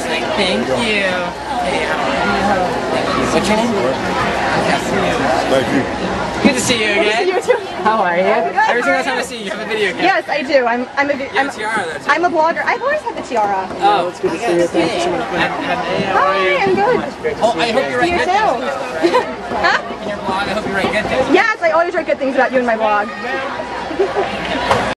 Thank you. Hey, how are you? What's your name? Thank you. Good to see you again. You too. How are you? Every single time I see you, you have a video camera. Yes, I do. I'm a tiara though, too. I'm a blogger. I've always had the tiara. Oh, it's good to see you. Thank you so much. Hi, I'm good. Oh, I hope you write good things. Huh? In your blog, I hope you write good things. Yes, I always write good things about you in my blog.